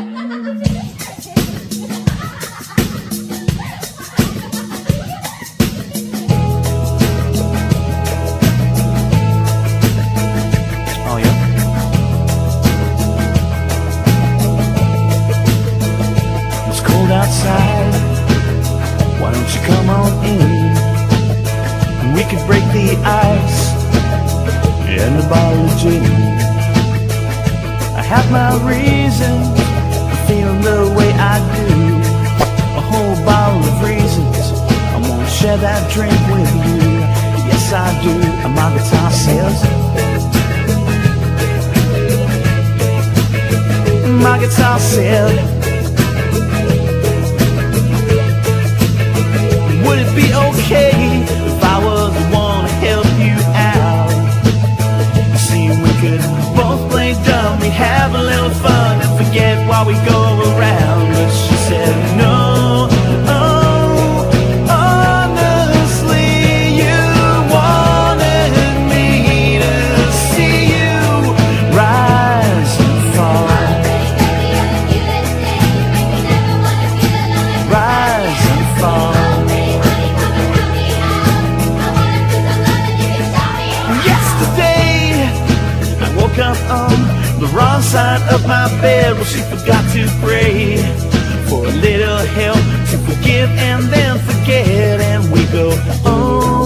Oh yeah. It's cold outside. Why don't you come on in? We could break the ice and a bottle of gin. I have my reasons for feeling the way I do. A whole bottle of reasons I won't share that drink with you. Yes I do, and my guitar says, my guitar said, would it be okay if I was the one to help you out? See, we could both play dummy, have a little fun, and forget why we go around. But she said no. Oh, honestly, you wanted me to see you rise and fall, rise and fall. Woke up on the wrong side of my bed. Well, she forgot to pray for a little help to forgive and then forget. And we go, oh